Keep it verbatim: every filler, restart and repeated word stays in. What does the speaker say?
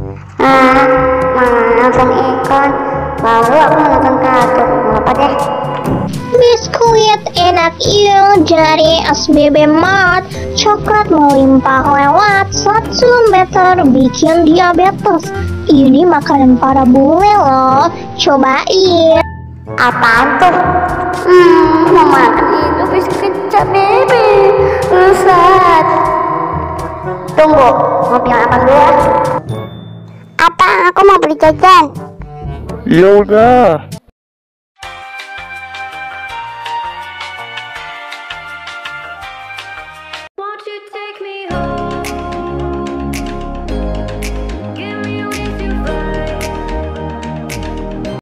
Ah, mana nonton iklan, baru aku nonton kartun. Nggak apa deh. Biskuit enak il dari S B B Mart, coklat melimpah lewat satu meter bikin diabetes. Ini makanan para bule loh, cobain. Apaan tuh? Hmm, mau makan itu biskuit cap bebe. Rusat. Tunggu, mau bilang apa dulu ya? Apa? Aku mau beli jajan. Ya udah.